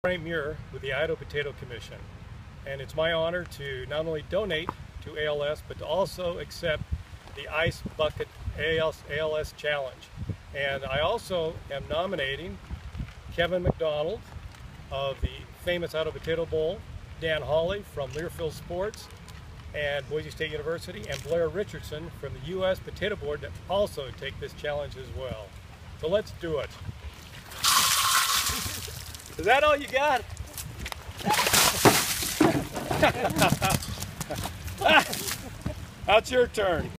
Muir with the Idaho Potato Commission, and it's my honor to not only donate to ALS but to also accept the Ice Bucket ALS Challenge. And I also am nominating Kevin McDonald of the Famous Idaho Potato Bowl, Dan Holly from Muir Sports and Boise State University, and Blair Richardson from the U.S. Potato Board to also take this challenge as well. So let's do it. Is that all you got? That's your turn.